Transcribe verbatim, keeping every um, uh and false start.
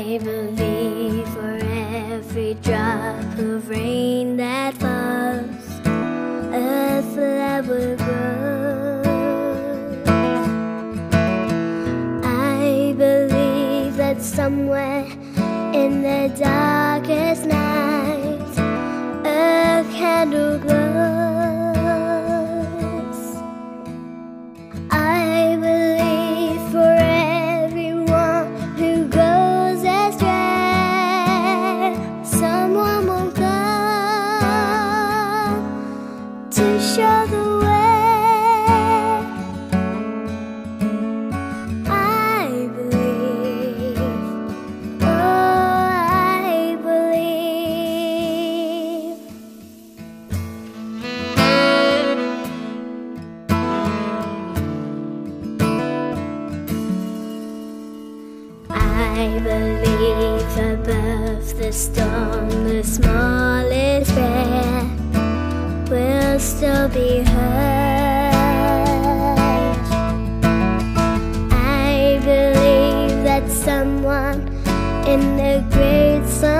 believe for every drop of rain that falls, a flower grows. I believe that somewhere in the darkest night a candle glows. I believe for everyone who goes astray, someone will come to show the way. I believe, oh, I believe. I believe above the storm the smallest prayer will still be heard. I believe that someone in the great sun